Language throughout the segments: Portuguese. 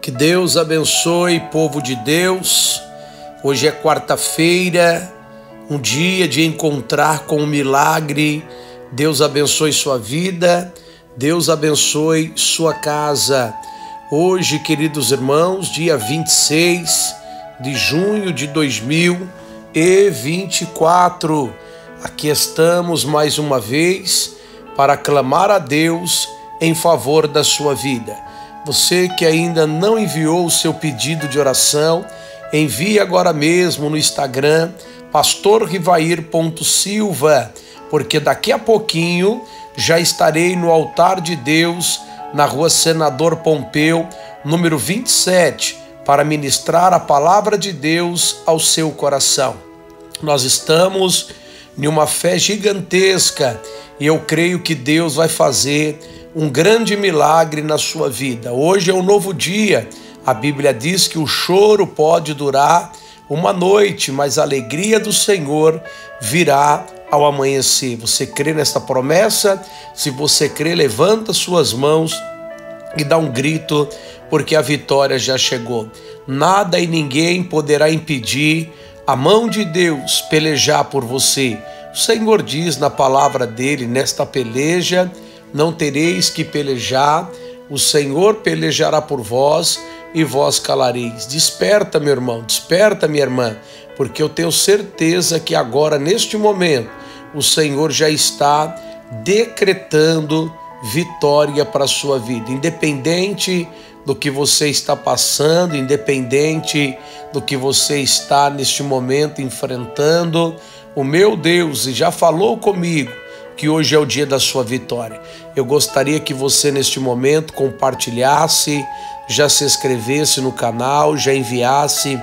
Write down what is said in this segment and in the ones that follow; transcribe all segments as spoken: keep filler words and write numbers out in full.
Que Deus abençoe, povo de Deus. Hoje é quarta-feira, um dia de encontrar com o milagre. Deus abençoe sua vida, Deus abençoe sua casa. Hoje, queridos irmãos, dia vinte e seis de junho de dois mil e vinte e quatro. Aqui estamos mais uma vez para clamar a Deus em favor da sua vida. Você que ainda não enviou o seu pedido de oração, envie agora mesmo no Instagram, pastor rivair ponto silva, porque daqui a pouquinho já estarei no altar de Deus, na rua Senador Pompeu, número vinte e sete, para ministrar a palavra de Deus ao seu coração. Nós estamos em uma fé gigantesca e eu creio que Deus vai fazer um grande milagre na sua vida. Hoje é um novo dia. A Bíblia diz que o choro pode durar uma noite, mas a alegria do Senhor virá ao amanhecer. Você crê nesta promessa? Se você crê, levanta suas mãos e dá um grito, porque a vitória já chegou. Nada e ninguém poderá impedir a mão de Deus pelejar por você. O Senhor diz na palavra dele, nesta peleja não tereis que pelejar, o Senhor pelejará por vós e vós calareis. Desperta, meu irmão, desperta, minha irmã, porque eu tenho certeza que agora, neste momento, o Senhor já está decretando vitória para a sua vida. Independente do que você está passando, independente do que você está neste momento enfrentando, o meu Deus já falou comigo que hoje é o dia da sua vitória. Eu gostaria que você neste momento compartilhasse, já se inscrevesse no canal, já enviasse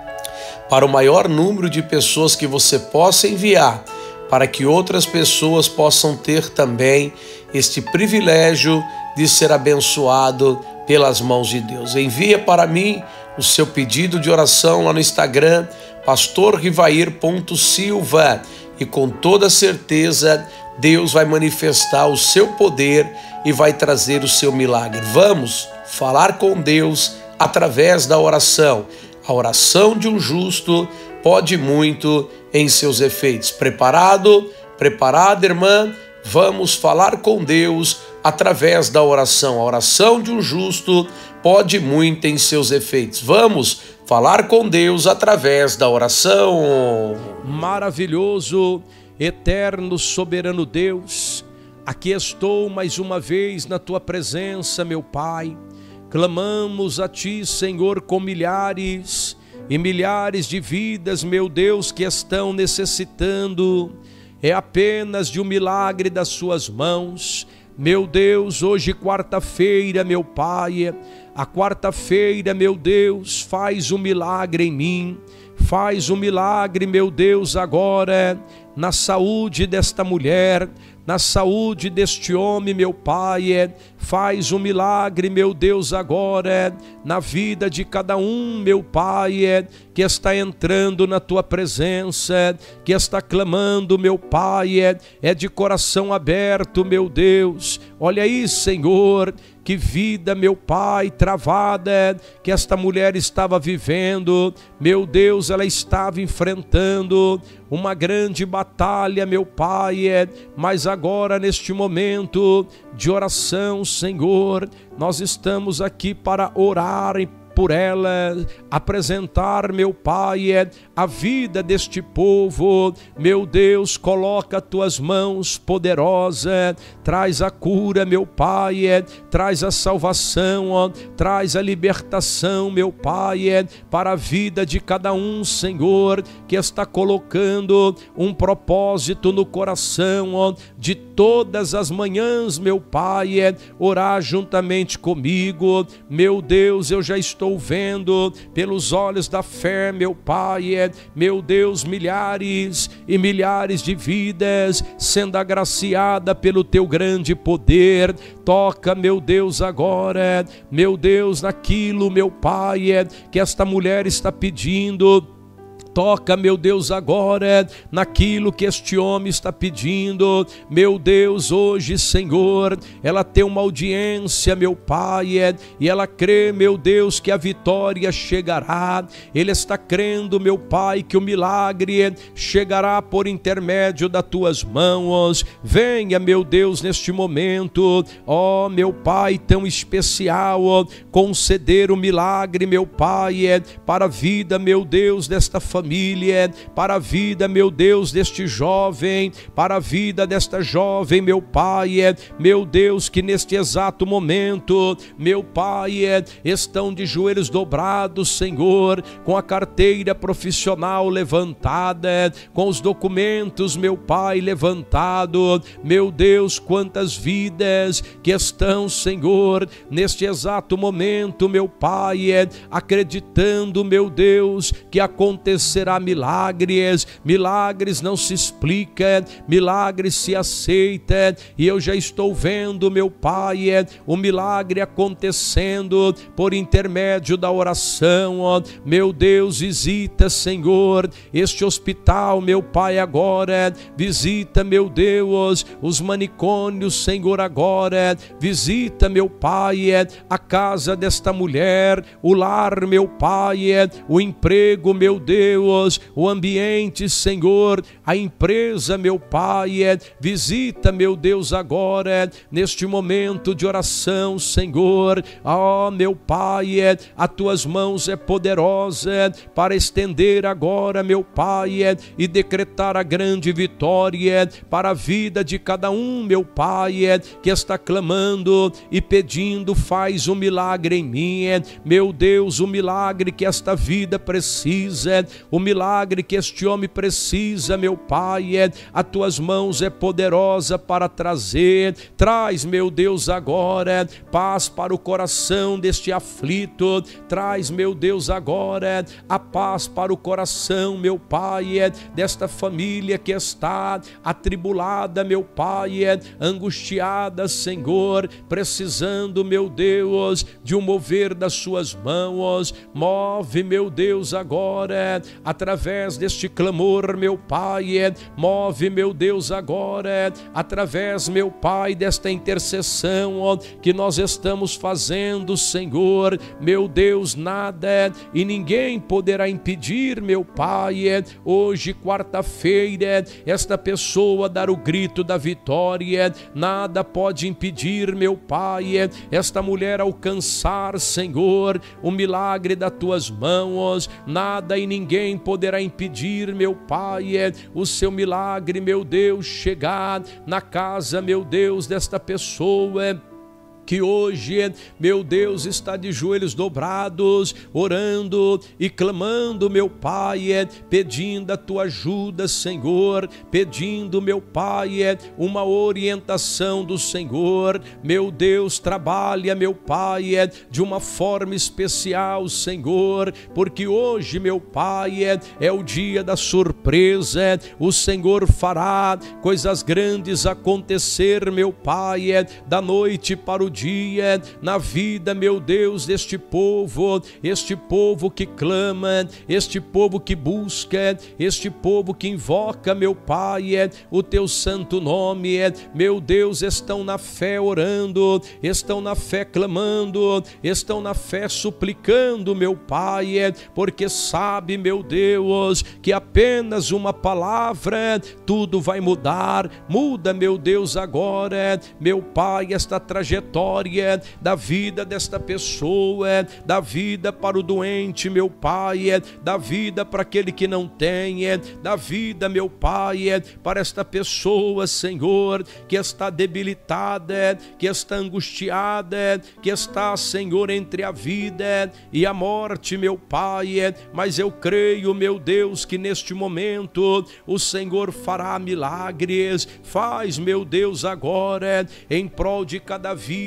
para o maior número de pessoas que você possa enviar, para que outras pessoas possam ter também este privilégio de ser abençoado pelas mãos de Deus. Envia para mim o seu pedido de oração lá no Instagram, pastor rivair ponto silva, e com toda certeza Deus vai manifestar o seu poder e vai trazer o seu milagre. Vamos falar com Deus através da oração. A oração de um justo pode muito em seus efeitos. Preparado? Preparada, irmã? Vamos falar com Deus através da oração. A oração de um justo pode muito em seus efeitos. Vamos falar com Deus através da oração. Maravilhoso, eterno, soberano Deus, aqui estou mais uma vez na tua presença, meu Pai. Clamamos a ti, Senhor, com milhares e milhares de vidas, meu Deus, que estão necessitando é apenas de um milagre das suas mãos. Meu Deus, hoje quarta-feira, meu Pai, a quarta-feira, meu Deus, faz um milagre em mim, faz um milagre, meu Deus, agora na saúde desta mulher, na saúde deste homem, meu Pai, faz um milagre, meu Deus, agora na vida de cada um, meu Pai, que está entrando na tua presença, que está clamando, meu Pai, é de coração aberto, meu Deus. Olha aí, Senhor, que vida, meu Pai, travada que esta mulher estava vivendo. Meu Deus, ela estava enfrentando uma grande batalha, meu Pai, mas agora neste momento de oração, Senhor, nós estamos aqui para orar por ela, apresentar, meu Pai, a vida deste povo. Meu Deus, coloca tuas mãos poderosas, traz a cura, meu Pai, traz a salvação, ó, traz a libertação, meu Pai, para a vida de cada um, Senhor, que está colocando um propósito no coração, ó, de todas as manhãs, meu Pai, orar juntamente comigo. Meu Deus, eu já estou vendo pelos olhos da fé, meu Pai, meu Deus, milhares e milhares de vidas sendo agraciada pelo teu grande poder. Toca, meu Deus, agora, meu Deus, naquilo, meu Pai, que esta mulher está pedindo. Toca, meu Deus, agora naquilo que este homem está pedindo. Meu Deus, hoje, Senhor, ela tem uma audiência, meu Pai, e ela crê, meu Deus, que a vitória chegará. Ele está crendo, meu Pai, que o milagre chegará por intermédio das tuas mãos. Venha, meu Deus, neste momento, ó meu Pai tão especial, conceder o milagre, meu Pai, para a vida, meu Deus, desta família. Família, para a vida, meu Deus, deste jovem, para a vida desta jovem, meu Pai, meu Deus, que neste exato momento, meu Pai, estão de joelhos dobrados, Senhor, com a carteira profissional levantada, com os documentos, meu Pai, levantado. Meu Deus, quantas vidas que estão, Senhor, neste exato momento, meu Pai, acreditando, meu Deus, que aconteceu será milagres. Milagres não se explica, milagres se aceita, e eu já estou vendo, meu Pai, o milagre acontecendo por intermédio da oração. Ó, meu Deus, visita, Senhor, este hospital, meu Pai, agora, visita, meu Deus, os manicômios, Senhor, agora, visita, meu Pai, a casa desta mulher, o lar, meu Pai, o emprego, meu Deus, o ambiente, Senhor, a empresa, meu Pai, visita, meu Deus, agora, neste momento de oração, Senhor. Ó, meu Pai, as tuas mãos é poderosa para estender agora, meu Pai, e decretar a grande vitória para a vida de cada um, meu Pai, que está clamando e pedindo, faz um milagre em mim, meu Deus, o milagre que esta vida precisa, o milagre que este homem precisa, meu Pai, é as tuas mãos é poderosa para trazer. Traz, meu Deus, agora paz para o coração deste aflito. Traz, meu Deus, agora a paz para o coração, meu Pai, é desta família que está atribulada, meu Pai, é angustiada, Senhor, precisando, meu Deus, de um mover das suas mãos. Move, meu Deus, agora através deste clamor, meu Pai, move, meu Deus, agora, através, meu Pai, desta intercessão ó, que nós estamos fazendo, Senhor, meu Deus, nada e ninguém poderá impedir, meu Pai, hoje, quarta-feira, esta pessoa dar o grito da vitória, nada pode impedir, meu Pai, esta mulher alcançar, Senhor, o milagre das tuas mãos, nada e ninguém poderá impedir, meu Pai, é o seu milagre, meu Deus, chegar na casa, meu Deus, desta pessoa que hoje, meu Deus, está de joelhos dobrados, orando e clamando, meu Pai, pedindo a tua ajuda, Senhor, pedindo, meu Pai, uma orientação do Senhor. Meu Deus, trabalha, meu Pai, de uma forma especial, Senhor, porque hoje, meu Pai, é o dia da surpresa. O Senhor fará coisas grandes acontecer, meu Pai, da noite para o dia dia na vida, meu Deus, deste povo, este povo que clama, este povo que busca, este povo que invoca, meu Pai, o teu santo nome, meu Deus, estão na fé orando, estão na fé clamando, estão na fé suplicando, meu Pai, porque sabe, meu Deus, que apenas uma palavra tudo vai mudar. Muda, meu Deus, agora, meu Pai, esta trajetória da vida desta pessoa, da vida para o doente, meu Pai, da vida para aquele que não tem, da vida, meu Pai, para esta pessoa, Senhor, que está debilitada, que está angustiada, que está, Senhor, entre a vida e a morte, meu Pai, mas eu creio, meu Deus, que neste momento o Senhor fará milagres. Faz, meu Deus, agora em prol de cada vida,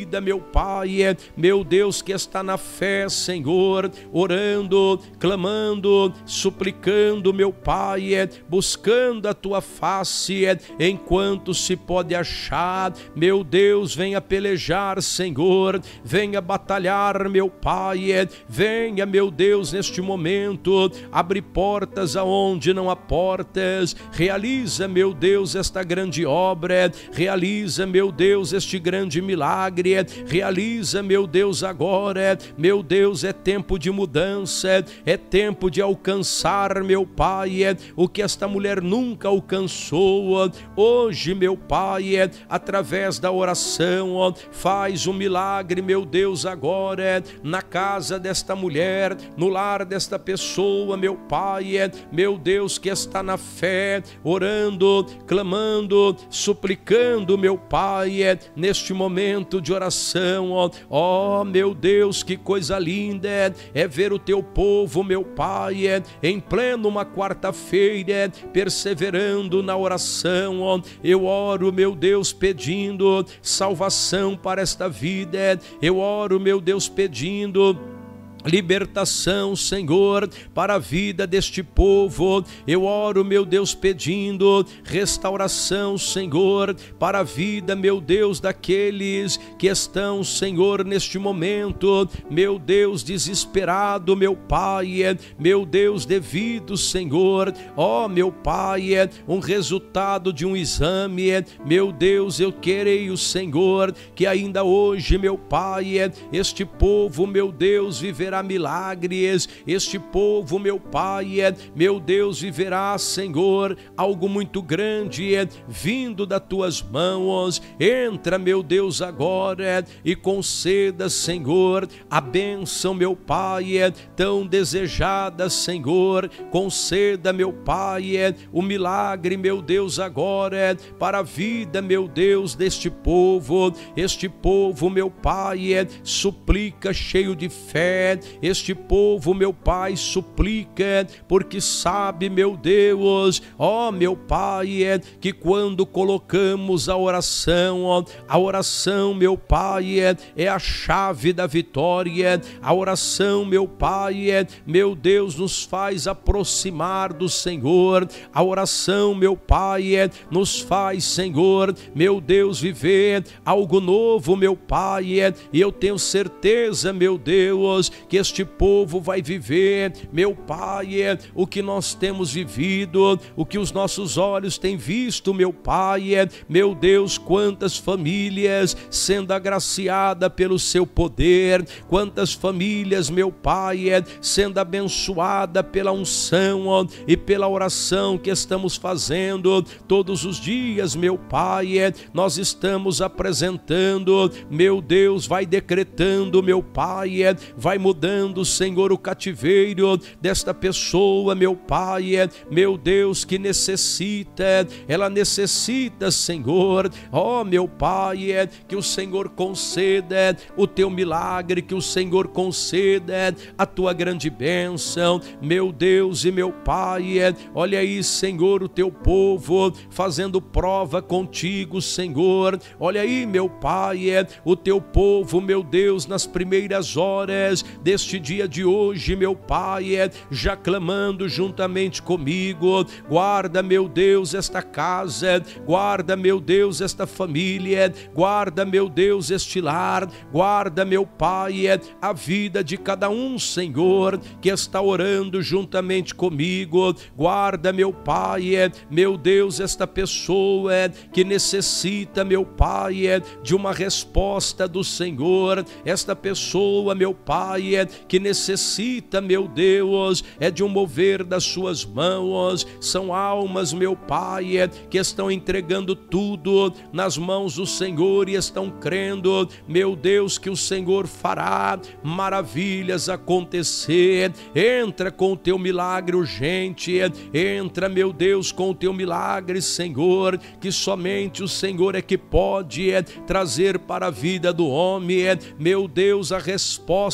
vida, meu Pai, é meu Deus, que está na fé, Senhor, orando, clamando, suplicando, meu Pai, é buscando a tua face, é enquanto se pode achar. Meu Deus, venha pelejar, Senhor, venha batalhar, meu Pai, é venha, meu Deus, neste momento, abre portas aonde não há portas, realiza, meu Deus, esta grande obra, realiza, meu Deus, este grande milagre, realiza, meu Deus, agora, meu Deus, é tempo de mudança, é tempo de alcançar, meu Pai, o que esta mulher nunca alcançou. Hoje, meu Pai, através da oração, faz um milagre, meu Deus, agora, na casa desta mulher, no lar desta pessoa, meu Pai, meu Deus, que está na fé, orando, clamando, suplicando, meu Pai, é neste momento de oração, ó, ó, meu Deus, que coisa linda é, é ver o teu povo, meu Pai, é, em pleno uma quarta-feira, é, perseverando na oração, ó, eu oro, meu Deus, pedindo salvação para esta vida, é, eu oro, meu Deus, pedindo libertação, Senhor, para a vida deste povo. Eu oro, meu Deus, pedindo restauração, Senhor, para a vida, meu Deus, daqueles que estão, Senhor, neste momento, meu Deus, desesperado, meu Pai, é meu Deus, devido, Senhor, ó, meu Pai, é um resultado de um exame, é meu Deus, eu creio, Senhor, que ainda hoje, meu Pai, é este povo, meu Deus, viverá milagres, este povo, meu Pai, é, meu Deus, viverá, Senhor, algo muito grande, é, vindo das tuas mãos. Entra, meu Deus, agora, é, e conceda, Senhor, a bênção, meu Pai, é, tão desejada, Senhor, conceda, meu Pai, é, o milagre, meu Deus, agora, é, para a vida, meu Deus, deste povo. Este povo, meu Pai, é, suplica cheio de fé. Este povo, meu Pai, suplica, porque sabe, meu Deus, ó, meu Pai, é que quando colocamos a oração, ó, a oração, meu Pai, é, é a chave da vitória. A oração, meu Pai, é, meu Deus, nos faz aproximar do Senhor. A oração, meu Pai, é, nos faz, Senhor, meu Deus, viver algo novo, meu Pai, é, e eu tenho certeza, meu Deus, que este povo vai viver, meu Pai, é o que nós temos vivido, o que os nossos olhos têm visto, meu Pai, é, meu Deus, quantas famílias sendo agraciadas pelo seu poder, quantas famílias, meu Pai, é, sendo abençoada pela unção, ó, e pela oração que estamos fazendo todos os dias, meu Pai, é, nós estamos apresentando, meu Deus, vai decretando, meu Pai, é, vai mudando, Senhor, o cativeiro desta pessoa, meu Pai, é, meu Deus, que necessita, ela necessita, Senhor, ó, meu Pai, é, que o Senhor conceda o teu milagre, que o Senhor conceda a tua grande bênção, meu Deus e meu Pai, é, olha aí, Senhor, o teu povo fazendo prova contigo, Senhor, olha aí, meu Pai, é, o teu povo, meu Deus, nas primeiras horas deste dia de hoje, meu Pai, é, já clamando juntamente comigo. Guarda, meu Deus, esta casa, guarda, meu Deus, esta família, guarda, meu Deus, este lar, guarda, meu Pai, é, a vida de cada um, Senhor, que está orando juntamente comigo. Guarda, meu Pai, é, meu Deus, esta pessoa é, que necessita, meu Pai, é, de uma resposta do Senhor. Esta pessoa, meu Pai, é, que necessita, meu Deus, é de um mover das suas mãos. São almas, meu Pai, é, que estão entregando tudo nas mãos do Senhor e estão crendo, meu Deus, que o Senhor fará maravilhas acontecer. Entra com o teu milagre urgente, entra, meu Deus, com o teu milagre, Senhor, que somente o Senhor é que pode é, trazer para a vida do homem, é, meu Deus, a resposta final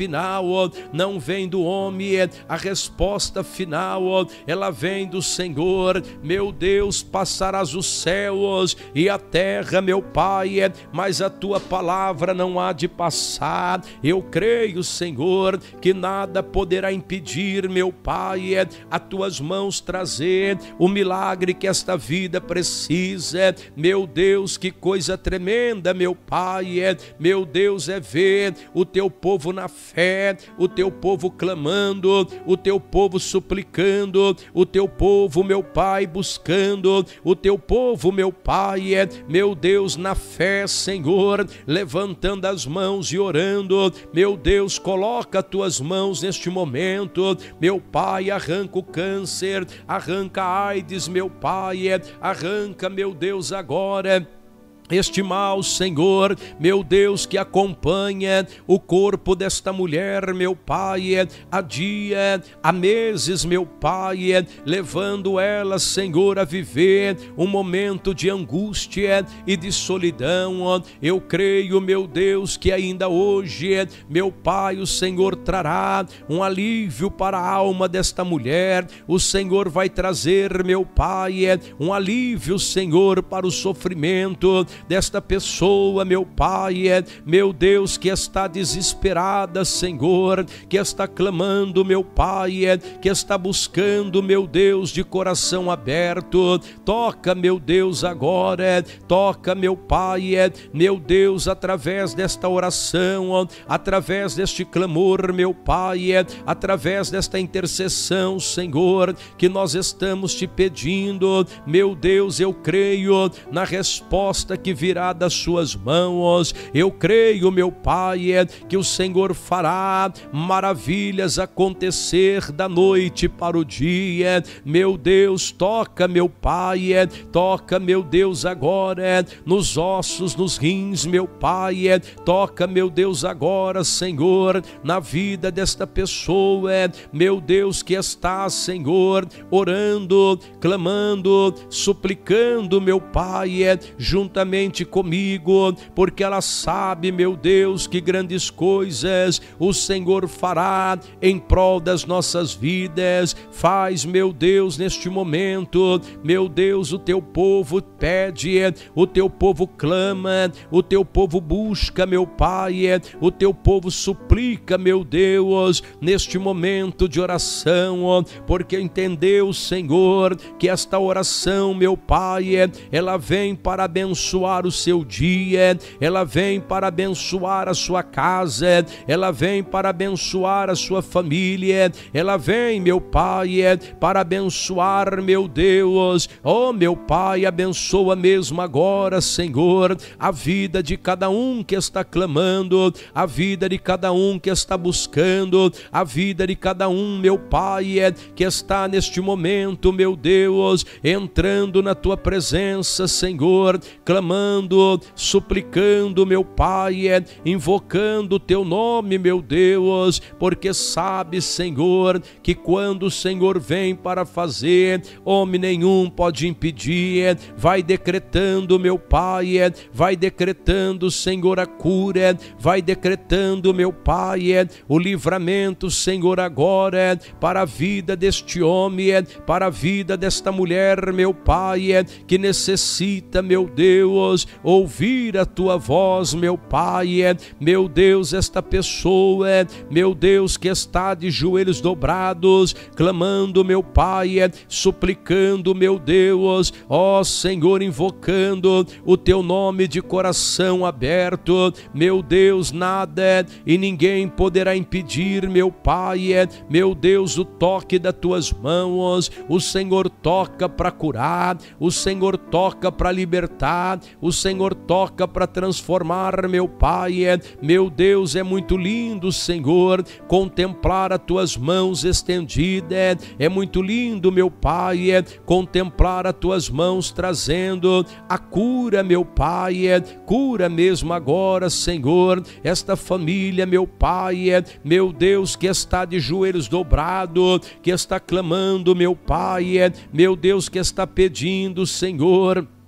final não vem do homem, a resposta final, ela vem do Senhor. Meu Deus, passarás os céus e a terra, meu Pai, mas a tua palavra não há de passar. Eu creio, Senhor, que nada poderá impedir, meu Pai, a tuas mãos trazer o milagre que esta vida precisa. Meu Deus, que coisa tremenda, meu Pai, meu Deus, é ver o teu povo na fé, o teu povo clamando, o teu povo suplicando, o teu povo, meu Pai, buscando, o teu povo, meu Pai, é meu Deus, na fé, Senhor, levantando as mãos e orando. Meu Deus, coloca as tuas mãos neste momento, meu Pai, arranca o câncer, arranca a AIDS, meu Pai, é arranca, meu Deus, agora este mal, Senhor, meu Deus, que acompanha o corpo desta mulher, meu Pai, há dia, há meses, meu Pai, levando ela, Senhor, a viver um momento de angústia e de solidão. Eu creio, meu Deus, que ainda hoje, meu Pai, o Senhor trará um alívio para a alma desta mulher. O Senhor vai trazer, meu Pai, um alívio, Senhor, para o sofrimento desta pessoa, meu Pai, é meu Deus, que está desesperada, Senhor, que está clamando, meu Pai, é que está buscando, meu Deus, de coração aberto. Toca, meu Deus, agora, é, toca, meu Pai, é meu Deus, através desta oração, através deste clamor, meu Pai, é através desta intercessão, Senhor, que nós estamos te pedindo. Meu Deus, eu creio na resposta que virá das suas mãos. Eu creio, meu Pai, é que o Senhor fará maravilhas acontecer da noite para o dia. Meu Deus, toca, meu Pai, é toca, meu Deus, agora é nos ossos, nos rins, meu Pai, é toca, meu Deus, agora, Senhor, na vida desta pessoa, é meu Deus, que está, Senhor, orando, clamando, suplicando, meu Pai, é juntamente comigo, porque ela sabe, meu Deus, que grandes coisas o Senhor fará em prol das nossas vidas. Faz, meu Deus, neste momento, meu Deus, o teu povo pede, o teu povo clama, o teu povo busca, meu Pai, o teu povo suplica, meu Deus, neste momento de oração, porque entendeu, Senhor, que esta oração, meu Pai, ela vem para abençoar o seu dia, ela vem para abençoar a sua casa, ela vem para abençoar a sua família, ela vem, meu Pai, para abençoar, meu Deus, oh meu Pai, abençoa mesmo agora, Senhor, a vida de cada um que está clamando, a vida de cada um que está buscando, a vida de cada um, meu Pai, que está neste momento, meu Deus, entrando na tua presença, Senhor, clamando, suplicando, meu Pai, é, invocando o teu nome, meu Deus, porque sabe, Senhor, que quando o Senhor vem para fazer, homem nenhum pode impedir. É, vai decretando, meu Pai, é, vai decretando, Senhor, a cura, é, vai decretando, meu Pai, é, o livramento, Senhor, agora, é, para a vida deste homem, é, para a vida desta mulher, meu Pai, é, que necessita, meu Deus, ouvir a tua voz, meu Pai, é, meu Deus, esta pessoa, é, meu Deus, que está de joelhos dobrados, clamando, meu Pai, é, suplicando, meu Deus, ó Senhor, invocando o teu nome de coração aberto, meu Deus, nada e ninguém poderá impedir, meu Pai, é, meu Deus, o toque das tuas mãos. O Senhor toca para curar, o Senhor toca para libertar, o Senhor toca para transformar, meu Pai, é, meu Deus, é muito lindo, Senhor, contemplar as tuas mãos estendidas, é muito lindo, meu Pai, é, contemplar as tuas mãos trazendo a cura, meu Pai, é, cura mesmo agora, Senhor, esta família, meu Pai, é, meu Deus, que está de joelhos dobrado, que está clamando, meu Pai, é, meu Deus, que está pedindo, Senhor,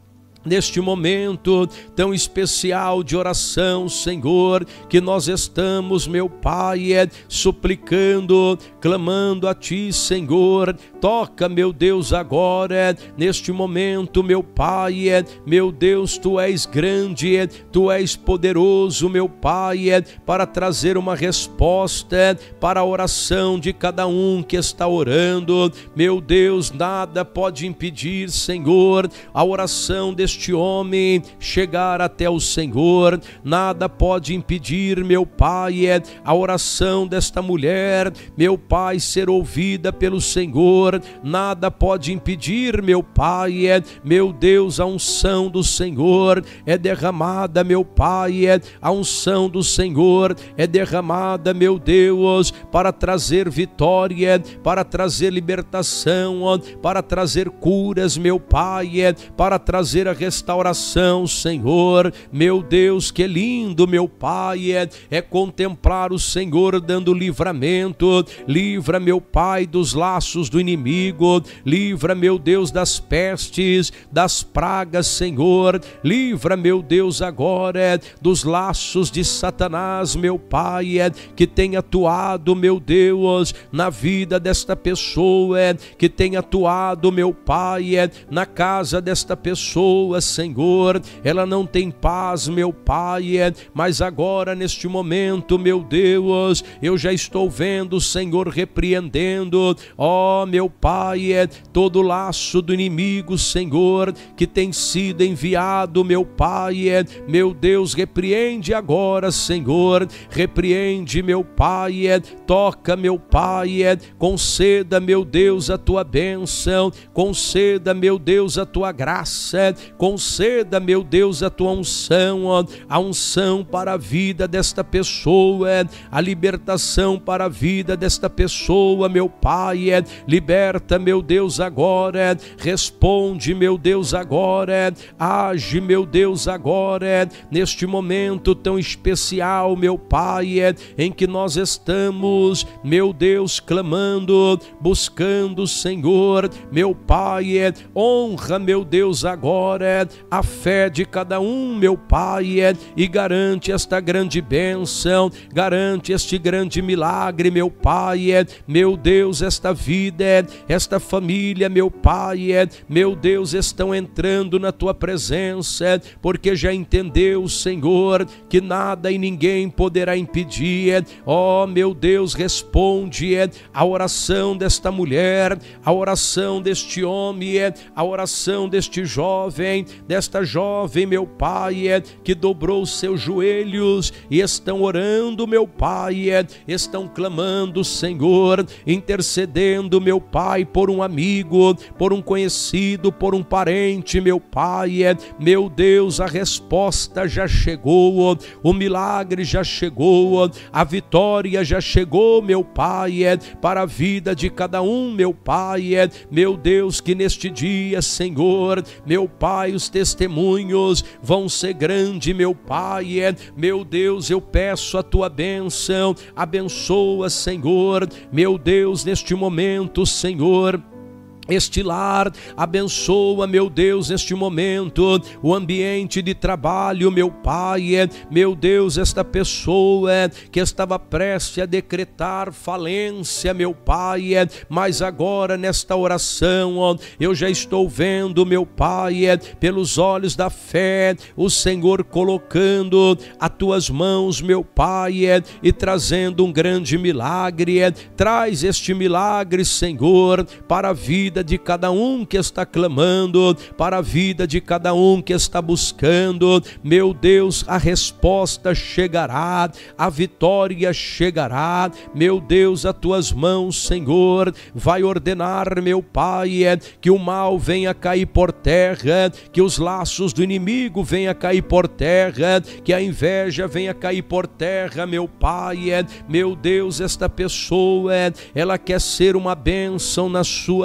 neste momento tão especial de oração, Senhor, que nós estamos, meu Pai, é, suplicando, clamando a Ti, Senhor. Toca, meu Deus, agora, é, neste momento, meu Pai, é, meu Deus, Tu és grande, é, Tu és poderoso, meu Pai, é, para trazer uma resposta é, para a oração de cada um que está orando. Meu Deus, nada pode impedir, Senhor, a oração deste este homem chegar até o Senhor. Nada pode impedir, meu Pai, é a oração desta mulher, meu Pai, ser ouvida pelo Senhor. Nada pode impedir, meu Pai, é, meu Deus, a unção do Senhor é derramada, meu Pai, é, a unção do Senhor é derramada, meu Deus, para trazer vitória, para trazer libertação, para trazer curas, meu Pai, é, para trazer a restauração, Senhor. Meu Deus, que lindo, meu Pai, é, é contemplar o Senhor dando livramento. Livra, meu Pai, dos laços do inimigo. Livra, meu Deus, das pestes, das pragas, Senhor. Livra, meu Deus, agora é, dos laços de Satanás, meu Pai, é, que tem atuado, meu Deus, na vida desta pessoa, é, que tem atuado, meu Pai, é, na casa desta pessoa, Senhor. Ela não tem paz, meu Pai, é, mas agora, neste momento, meu Deus, eu já estou vendo o Senhor repreendendo, ó, meu Pai, é, todo laço do inimigo, Senhor, que tem sido enviado, meu Pai, é, meu Deus, repreende agora, Senhor, repreende, meu Pai, é, toca, meu Pai, é, conceda, meu Deus, a tua bênção, conceda, meu Deus, a tua graça, conceda, meu Deus, a tua unção, ó, a unção para a vida desta pessoa, é, a libertação para a vida desta pessoa, meu Pai, é, liberta, meu Deus, agora, é, responde, meu Deus, agora, é, age, meu Deus, agora, é, neste momento tão especial, meu Pai, é, em que nós estamos, meu Deus, clamando, buscando, Senhor, meu Pai, é, honra, meu Deus, agora, é, a fé de cada um, meu Pai, é, e garante esta grande bênção, garante este grande milagre, meu Pai, é, meu Deus, esta vida, é, esta família, meu Pai, é, meu Deus, estão entrando na tua presença, é, porque já entendeu, Senhor, que nada e ninguém poderá impedir, é, ó, meu Deus, responde, é, a oração desta mulher, a oração deste homem, é, a oração deste jovem, desta jovem, meu Pai, é, que dobrou os seus joelhos e estão orando, meu Pai, é, estão clamando, Senhor, intercedendo, meu Pai, por um amigo, por um conhecido, por um parente, meu Pai, é, meu Deus, a resposta já chegou, o milagre já chegou, a vitória já chegou, meu Pai, é, para a vida de cada um, meu Pai, é, meu Deus, que neste dia, Senhor, meu Pai, os testemunhos vão ser grandes, meu Pai, é, meu Deus, eu peço a tua bênção, abençoa, Senhor, meu Deus, neste momento, Senhor, este lar, abençoa, meu Deus, neste momento, o ambiente de trabalho, meu Pai, é, meu Deus, esta pessoa é, que estava prestes a decretar falência, meu Pai, é, mas agora nesta oração, ó, eu já estou vendo, meu Pai, é, pelos olhos da fé, o Senhor colocando as tuas mãos, meu Pai, é, e trazendo um grande milagre, é, traz este milagre, Senhor, para a vida de cada um que está clamando, para a vida de cada um que está buscando, meu Deus, a resposta chegará, a vitória chegará, meu Deus, as tuas mãos, Senhor, vai ordenar, meu Pai, é, que o mal venha cair por terra, que os laços do inimigo venha cair por terra, que a inveja venha cair por terra, meu Pai, é, meu Deus, esta pessoa, é, ela quer ser uma bênção na sua, meu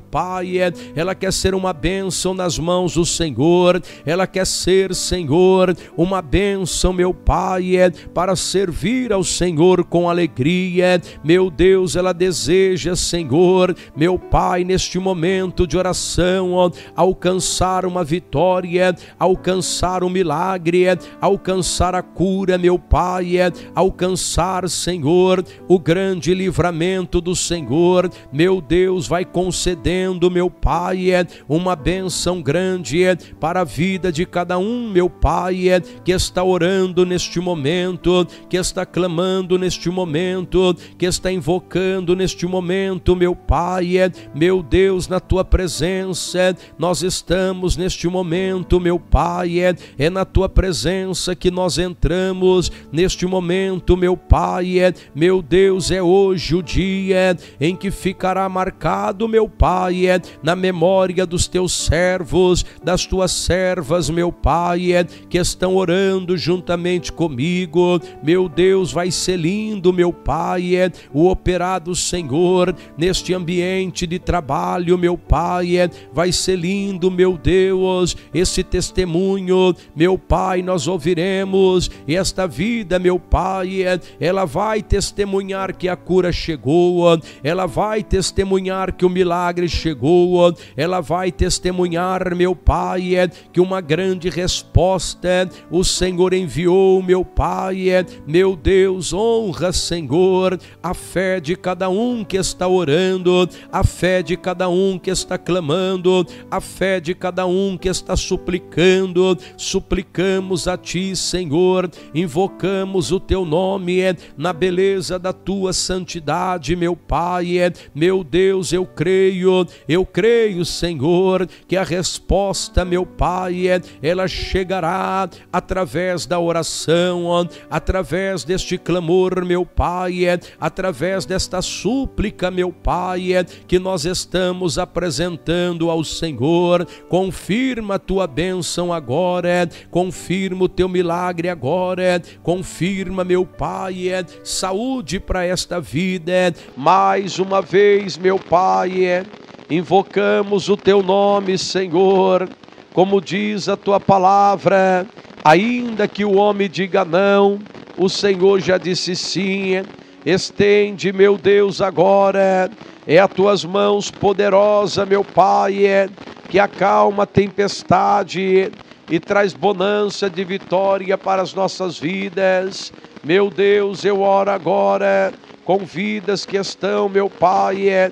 Pai, ela quer ser uma bênção nas mãos do Senhor, ela quer ser, Senhor, uma bênção, meu Pai, para servir ao Senhor com alegria. Meu Deus, ela deseja, Senhor, meu Pai, neste momento de oração, ó, alcançar uma vitória, alcançar um milagre, alcançar a cura, meu Pai, alcançar, Senhor, o grande livramento do Senhor. Meu Deus, vai concedendo, meu Pai, uma bênção grande para a vida de cada um, meu Pai, que está orando neste momento, que está clamando neste momento, que está invocando neste momento, meu Pai. Meu Deus, na tua presença nós estamos neste momento, meu Pai, é, é na tua presença que nós entramos neste momento, meu Pai. É, meu Deus, é hoje o dia em que ficará marcado, meu Pai, é, na memória dos teus servos, das tuas servas, meu Pai, é, que estão orando juntamente comigo. Meu Deus, vai ser lindo, meu Pai, é, o operar do Senhor neste ambiente de trabalho, meu Pai, é, vai ser lindo, meu Deus, esse testemunho, meu Pai, nós ouviremos, e esta vida, meu Pai, é, ela vai testemunhar que a cura chegou, ela vai testemunhar que o milagre chegou, ela vai testemunhar, meu Pai, é, que uma grande resposta o Senhor enviou, meu Pai. É, meu Deus, honra, Senhor, a fé de cada um que está orando, a fé de cada um que está clamando, a fé de cada um que está suplicando. Suplicamos a Ti, Senhor, invocamos o Teu nome, é, na beleza da Tua santidade, meu Pai. É, meu Deus, eu creio, eu creio, Senhor, que a resposta, meu Pai, é, ela chegará através da oração, ó, através deste clamor, meu Pai, é, através desta súplica, meu Pai, é, que nós estamos apresentando ao Senhor. Confirma a Tua bênção agora, é, confirma o Teu milagre agora, é, confirma, meu Pai, é, saúde para esta vida. É, mais uma vez, meu Pai, é, invocamos o Teu nome, Senhor, como diz a Tua palavra, ainda que o homem diga não, o Senhor já disse sim. Estende, meu Deus, agora é as Tuas mãos poderosas, meu Pai, é, que acalma a tempestade e traz bonança de vitória para as nossas vidas. Meu Deus, eu oro agora com vidas que estão, meu Pai, é,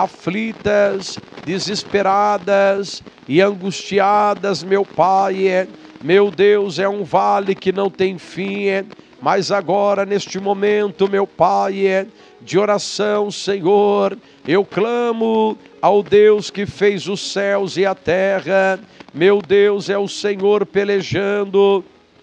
aflitas, desesperadas e angustiadas, meu Pai. É, meu Deus, é um vale que não tem fim, é, mas agora, neste momento, meu Pai, é, de oração, Senhor, eu clamo ao Deus que fez os céus e a terra. Meu Deus, é o Senhor pelejando,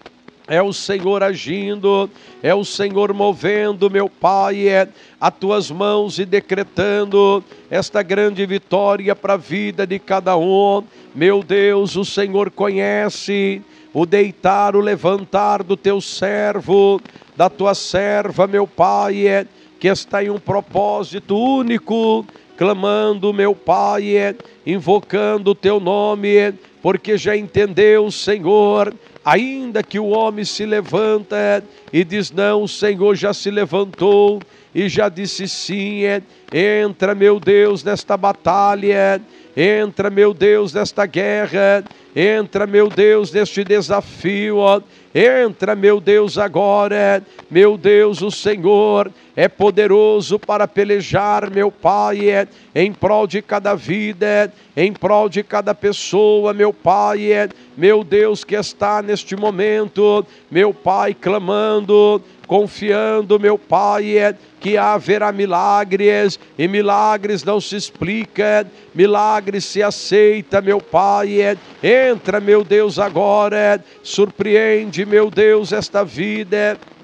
é o Senhor agindo, é o Senhor movendo, meu Pai, é, as Tuas mãos e decretando esta grande vitória para a vida de cada um. Meu Deus, o Senhor conhece o deitar, o levantar do Teu servo, da Tua serva, meu Pai, é, que está em um propósito único, clamando, meu Pai, é, invocando o Teu nome, é, porque já entendeu, Senhor, ainda que o homem se levanta e diz não, o Senhor já se levantou e já disse sim. É, entra, meu Deus, nesta batalha, entra, meu Deus, nesta guerra, entra, meu Deus, neste desafio, ó. Entra, meu Deus, agora. Meu Deus, o Senhor é poderoso para pelejar, meu Pai, é, em prol de cada vida, em prol de cada pessoa, meu Pai, é, meu Deus, que está neste momento, meu Pai, clamando, confiando, meu Pai, é, que haverá milagres, e milagres não se explica, milagres se aceita, meu Pai. É, entra, meu Deus, agora, surpreende, meu Deus, esta vida,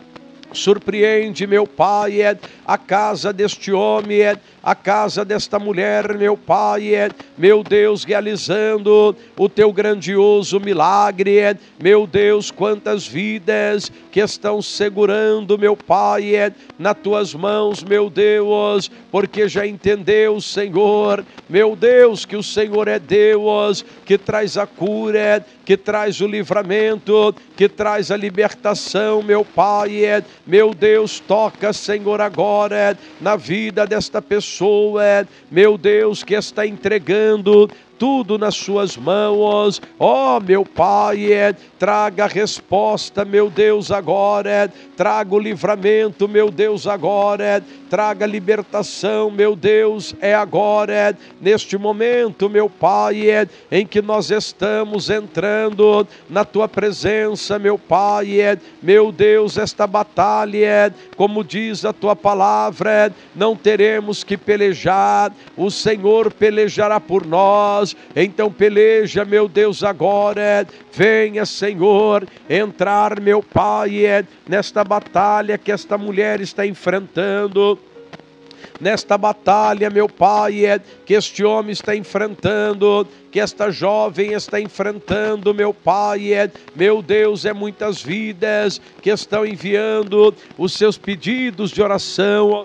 Surpreende, meu Pai, é a casa deste homem, é a casa desta mulher, meu Pai, é, meu Deus, realizando o teu grandioso milagre, é, meu Deus, quantas vidas que estão segurando, meu Pai, é, nas tuas mãos, meu Deus, porque já entendeu, Senhor, meu Deus, que o Senhor é Deus, que traz a cura, que traz o livramento, que traz a libertação, meu Pai, é, meu Deus, toca, Senhor, agora na vida desta pessoa, meu Deus, que está entregando tudo nas suas mãos. Ó, oh, meu Pai, é, traga a resposta, meu Deus, agora, é, traga o livramento, meu Deus, agora, é, traga a libertação, meu Deus, é agora, é, neste momento, meu Pai, é, em que nós estamos entrando na Tua presença, meu Pai, é, meu Deus, esta batalha, é, como diz a Tua palavra, é, não teremos que pelejar, o Senhor pelejará por nós. Então peleja, meu Deus, agora, venha, Senhor, entrar, meu Pai, nesta batalha que esta mulher está enfrentando, nesta batalha, meu Pai, que este homem está enfrentando, que esta jovem está enfrentando, meu Pai, meu Deus, é muitas vidas que estão enviando os seus pedidos de oração,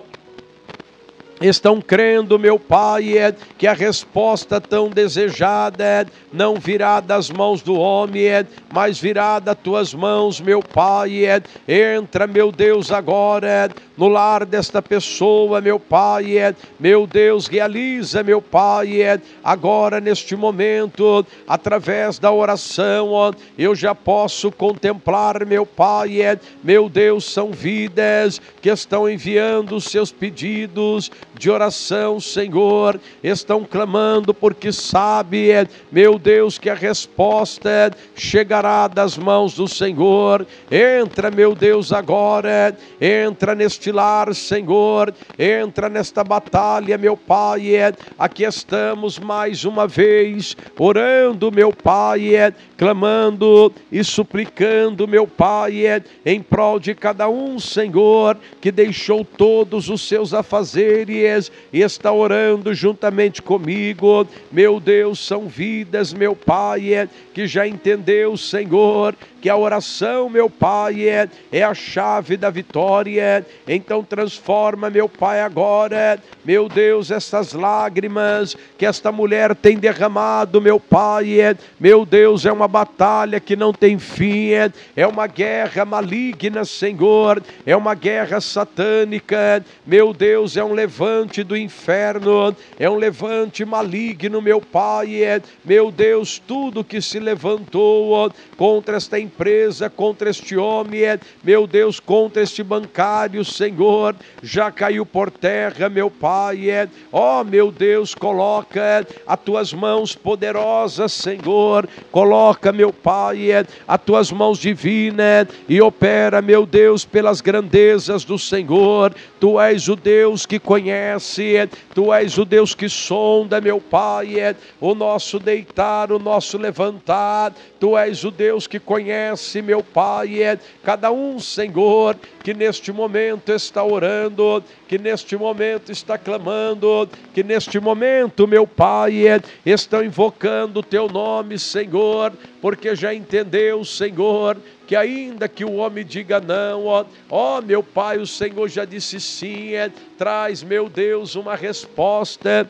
estão crendo, meu Pai, é, que a resposta tão desejada é, não virá das mãos do homem, é, mas virá das tuas mãos, meu Pai. É, entra, meu Deus, agora é, no lar desta pessoa, meu Pai. É, meu Deus, realiza, meu Pai, é, agora neste momento, através da oração, ó, eu já posso contemplar, meu Pai. É, meu Deus, são vidas que estão enviando os seus pedidos de oração, Senhor, estão clamando porque sabe, meu Deus, que a resposta chegará das mãos do Senhor. Entra, meu Deus, agora, entra neste lar, Senhor, entra nesta batalha, meu Pai. Aqui estamos mais uma vez orando, meu Pai, clamando e suplicando, meu Pai, em prol de cada um, Senhor, que deixou todos os seus afazeres e está orando juntamente comigo. Meu Deus, são vidas, meu Pai, que já entendeu, Senhor, que a oração, meu Pai, é, é a chave da vitória. Então transforma, meu Pai, agora, meu Deus, essas lágrimas que esta mulher tem derramado, meu Pai, é, meu Deus, é uma batalha que não tem fim, é, é uma guerra maligna, Senhor, é uma guerra satânica, meu Deus, é um levante do inferno, é um levante maligno, meu Pai, é, meu Deus, tudo que se levantou ó, contra esta empresa, contra este homem, é, meu Deus, contra este bancário, Senhor, já caiu por terra, meu Pai, é, ó, meu Deus, coloca as tuas mãos poderosas, Senhor, coloca, meu Pai, é, as tuas mãos divinas e opera, meu Deus, pelas grandezas do Senhor. Tu és o Deus que conhece, Tu és o Deus que sonda, meu Pai, é, o nosso deitar, o nosso levantar. Tu és o Deus que conhece, meu Pai, é, cada um, Senhor, que neste momento está orando, que neste momento está clamando, que neste momento, meu Pai, é, estão invocando o Teu nome, Senhor, porque já entendeu, Senhor, que ainda que o homem diga não, ó, ó meu Pai, o Senhor já disse sim, é, traz, meu Deus, uma resposta,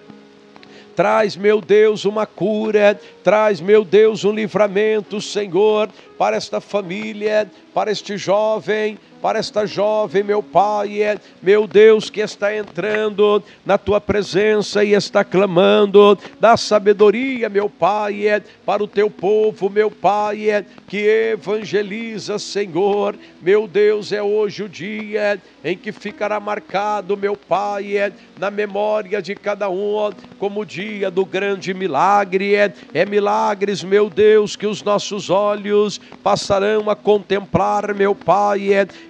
traz, meu Deus, uma cura, traz, meu Deus, um livramento, Senhor, para esta família, para este jovem, para esta jovem, meu Pai, é, meu Deus, que está entrando na Tua presença e está clamando, dá sabedoria, meu Pai, é, para o Teu povo, meu Pai, é, que evangeliza, Senhor, meu Deus, é hoje o dia em que ficará marcado, meu Pai, é, na memória de cada um, ó, como o dia do grande milagre, é, é milagres, meu Deus, que os nossos olhos passarão a contemplar, meu Pai, é,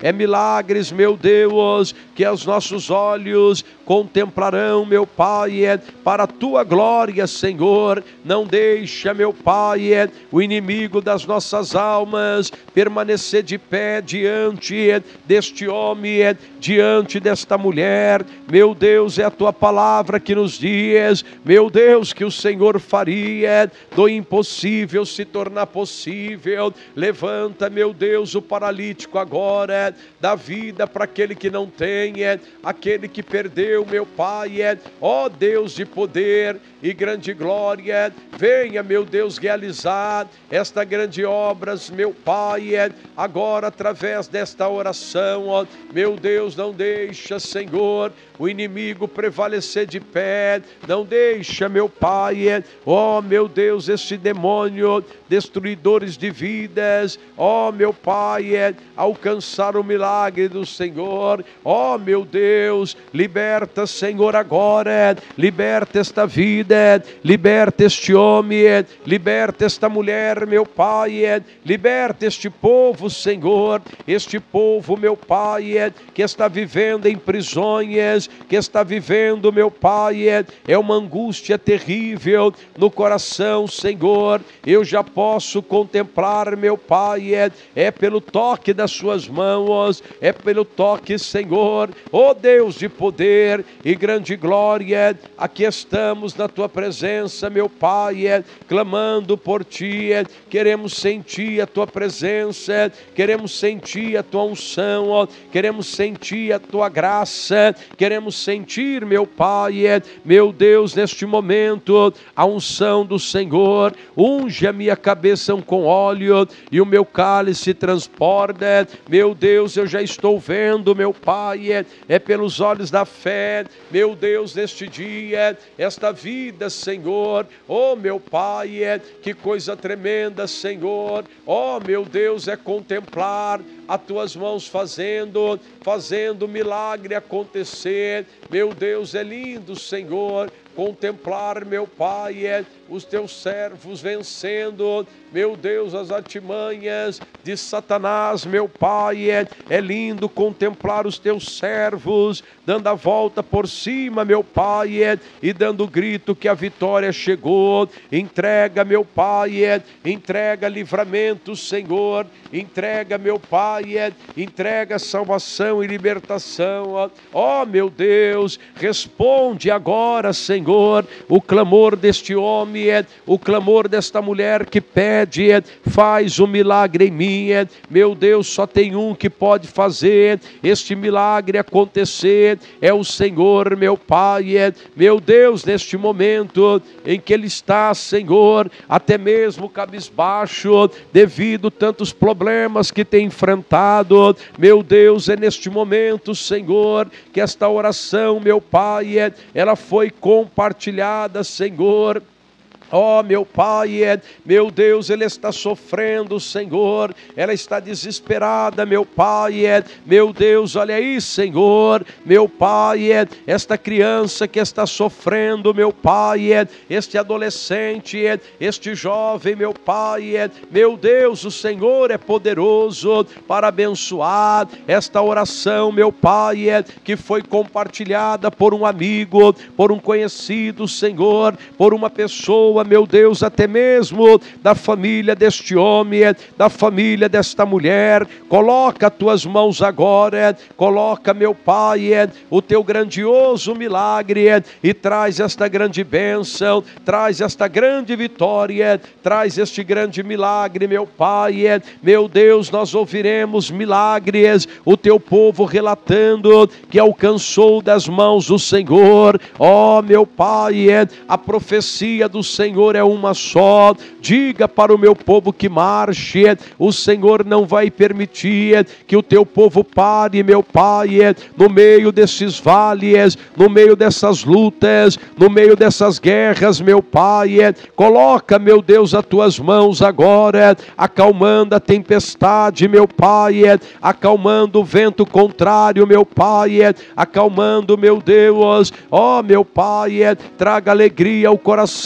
é milagres, meu Deus, que os nossos olhos contemplarão, meu Pai, é para a tua glória, Senhor. Não deixa, meu Pai, é o inimigo das nossas almas permanecer de pé diante é, deste homem, é, diante desta mulher. Meu Deus, é a tua palavra que nos diz, meu Deus, que o Senhor faria do impossível se tornar possível. Levanta, meu Deus, o paralítico agora, dá vida para aquele que não tem, é, aquele que perdeu, meu Pai, é, ó Deus de poder e grande glória, venha, meu Deus, realizar esta grande obra, meu Pai, é, agora através desta oração, ó, meu Deus, não deixa, Senhor, o inimigo prevalecer de pé, não deixa, meu Pai, é, ó meu Deus, este demônio, destruidores de vidas, ó meu Pai, é, alcançar o milagre do Senhor, ó meu Deus, liberta, Senhor, agora, liberta esta vida, liberta este homem, liberta esta mulher, meu Pai, liberta este povo, Senhor, este povo, meu Pai, que está vivendo em prisões, que está vivendo, meu Pai, é uma angústia terrível no coração, Senhor. Eu já posso contemplar, meu Pai, é, é pelo toque das suas mãos, é pelo toque, Senhor, ó Deus de poder e grande glória, aqui estamos na tua presença, meu Pai, é, clamando por ti, é, queremos sentir a tua presença, queremos sentir a tua unção, ó, queremos sentir a tua graça, queremos sentir, meu Pai, é, meu Deus, neste momento, a unção do Senhor. Unge a minha cabeça com óleo e o meu cálice transborda, meu Deus, eu já estou vendo, meu Pai, é, é pelos olhos da fé, meu Deus, neste dia, esta vida, Senhor, oh meu Pai, é, que coisa tremenda, Senhor, oh meu Deus, é contemplar as tuas mãos fazendo, fazendo milagre acontecer, meu Deus, é lindo, Senhor, contemplar, meu Pai, é, os teus servos vencendo, meu Deus, as artimanhas de Satanás, meu Pai, é, é lindo contemplar os teus servos dando a volta por cima, meu Pai, é, e dando grito que a vitória chegou. Entrega, meu Pai, é, entrega livramento, Senhor, entrega, meu Pai, é, entrega salvação e libertação, ó, ó meu Deus, responde agora, Senhor, o clamor deste homem, é, o clamor desta mulher que pede, é, faz um milagre em mim, é, meu Deus, só tem um que pode fazer este milagre acontecer, é o Senhor, meu Pai, é, meu Deus, neste momento em que ele está, Senhor, até mesmo cabisbaixo, devido a tantos problemas que tem enfrentado, meu Deus, é neste momento, Senhor, que esta oração, meu Pai, é, ela foi compartilhada, Senhor. Ó, oh, meu Pai, é, meu Deus, ele está sofrendo, Senhor, ela está desesperada, meu Pai, é, meu Deus, olha aí, Senhor, meu Pai, é, esta criança que está sofrendo, meu Pai, é, este adolescente, é, este jovem, meu Pai, é, meu Deus, o Senhor é poderoso para abençoar esta oração, meu Pai, é, que foi compartilhada por um amigo, por um conhecido, Senhor, por uma pessoa, meu Deus, até mesmo da família deste homem, da família desta mulher. Coloca as tuas mãos agora, coloca, meu Pai, o teu grandioso milagre e traz esta grande bênção, traz esta grande vitória, traz este grande milagre, meu Pai. Meu Deus, nós ouviremos milagres, o teu povo relatando que alcançou das mãos do Senhor. Ó, meu Pai, a profecia do Senhor Senhor é uma só. Diga para o meu povo que marche. O Senhor não vai permitir que o teu povo pare, meu Pai, no meio desses vales, no meio dessas lutas, no meio dessas guerras, meu Pai. Coloca, meu Deus, as tuas mãos agora, acalmando a tempestade, meu Pai, acalmando o vento contrário, meu Pai, acalmando, meu Deus, ó, meu Pai, traga alegria ao coração do aflito,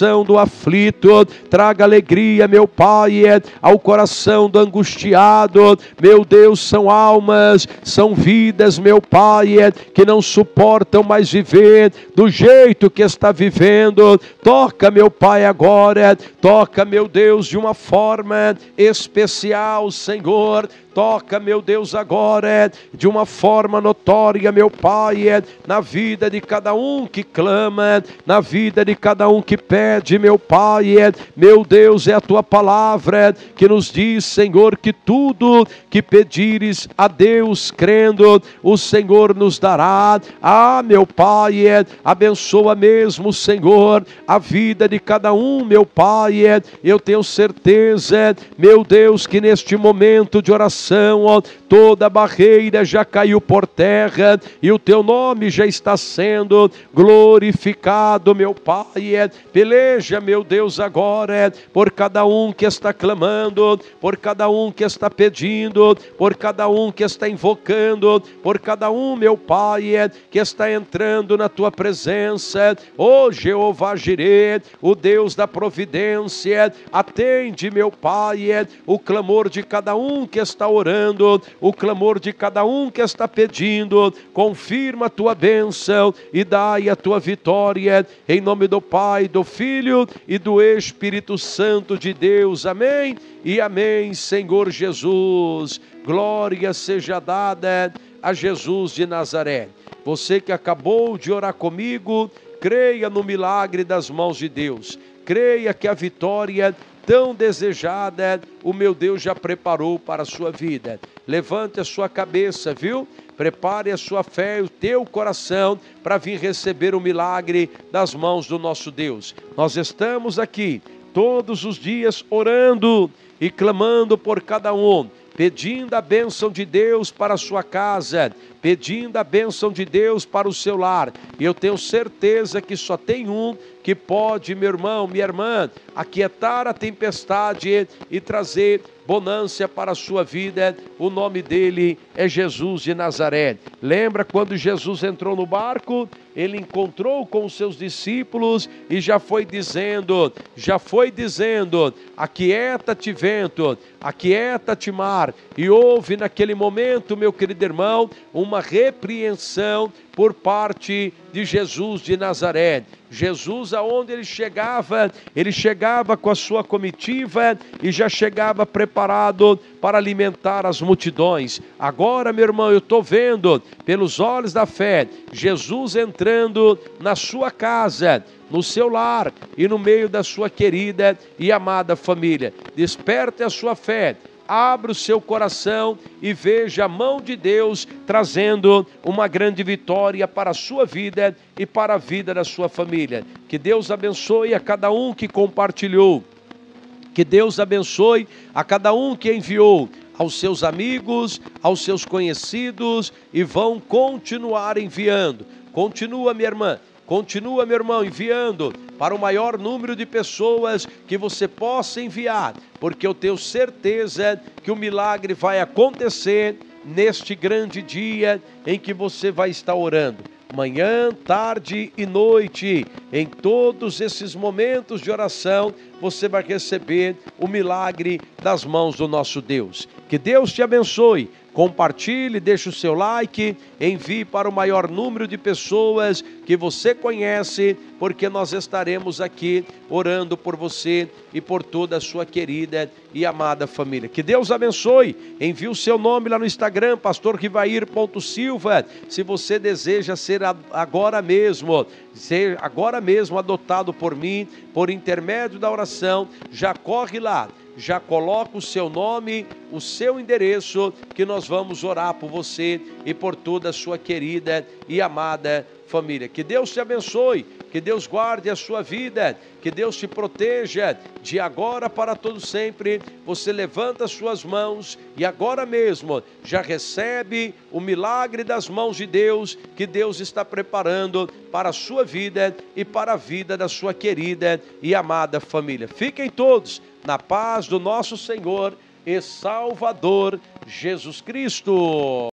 aflito, traga alegria, meu Pai, ao coração do angustiado. Meu Deus, são almas, são vidas, meu Pai, que não suportam mais viver do jeito que está vivendo. Toca, meu Pai, agora, toca, meu Deus, de uma forma especial, Senhor. Toca, meu Deus, agora, de uma forma notória, meu Pai, na vida de cada um que clama, na vida de cada um que pede, meu Pai. Meu Deus, é a Tua palavra que nos diz, Senhor, que tudo que pedires a Deus crendo, o Senhor nos dará. Ah, meu Pai, abençoa mesmo, Senhor, a vida de cada um, meu Pai. Eu tenho certeza, meu Deus, que neste momento de oração, Ó, toda barreira já caiu por terra e o Teu nome já está sendo glorificado, meu Pai. Peleja, meu Deus, agora por cada um que está clamando, por cada um que está pedindo, por cada um que está invocando, por cada um, meu Pai, que está entrando na Tua presença. Ó Jeová Jireh, o Deus da providência, atende, meu Pai, o clamor de cada um que está orando, o clamor de cada um que está pedindo. Confirma a Tua bênção e dai a Tua vitória, em nome do Pai, do Filho e do Espírito Santo de Deus. Amém e amém, Senhor Jesus. Glória seja dada a Jesus de Nazaré. Você que acabou de orar comigo, creia no milagre das mãos de Deus. Creia que a vitória tão desejada, o meu Deus já preparou para a sua vida. Levante a sua cabeça, viu? Prepare a sua fé e o teu coração para vir receber o milagre das mãos do nosso Deus. Nós estamos aqui todos os dias orando e clamando por cada um, pedindo a bênção de Deus para a sua casa, pedindo a bênção de Deus para o seu lar. E eu tenho certeza que só tem um que pode, meu irmão, minha irmã, aquietar a tempestade e trazer bonança para a sua vida. O nome dele é Jesus de Nazaré. Lembra quando Jesus entrou no barco? Ele encontrou com os seus discípulos e já foi dizendo, já foi dizendo, aquieta-te vento, aquieta-te mar. E houve naquele momento, meu querido irmão, uma repreensão por parte de Jesus de Nazaré. Jesus, aonde ele chegava, ele chegava com a sua comitiva e já chegava preparado para alimentar as multidões. Agora, meu irmão, eu estou vendo pelos olhos da fé, Jesus entrando na sua casa, no seu lar e no meio da sua querida e amada família. Desperte a sua fé. Abra o seu coração e veja a mão de Deus trazendo uma grande vitória para a sua vida e para a vida da sua família. Que Deus abençoe a cada um que compartilhou. Que Deus abençoe a cada um que enviou aos seus amigos, aos seus conhecidos e vão continuar enviando. Continua, minha irmã. Continua, meu irmão, enviando para o maior número de pessoas que você possa enviar, porque eu tenho certeza que o milagre vai acontecer neste grande dia em que você vai estar orando. Manhã, tarde e noite, em todos esses momentos de oração, você vai receber o milagre das mãos do nosso Deus. Que Deus te abençoe. Compartilhe, deixe o seu like, envie para o maior número de pessoas que você conhece, porque nós estaremos aqui orando por você e por toda a sua querida e amada família. Que Deus abençoe. Envie o seu nome lá no Instagram, pastor rivair ponto silva, se você deseja ser agora mesmo, ser agora mesmo adotado por mim, por intermédio da oração, já corre lá. Já coloca o seu nome, o seu endereço, que nós vamos orar por você e por toda a sua querida e amada família. Que Deus te abençoe, que Deus guarde a sua vida, que Deus te proteja de agora para todo sempre. Você levanta as suas mãos e agora mesmo já recebe o milagre das mãos de Deus, que Deus está preparando para a sua vida e para a vida da sua querida e amada família. Fiquem todos na paz do nosso Senhor e Salvador Jesus Cristo.